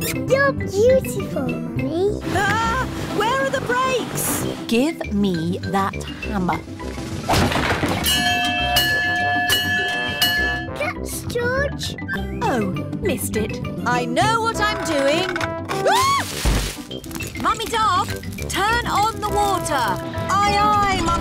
You're beautiful, Mummy. Ah! Where are the brakes? Give me that hammer. Catch, George. Oh, missed it. I know what I'm doing. Ah! Mummy Dog, turn on the water. Aye, aye,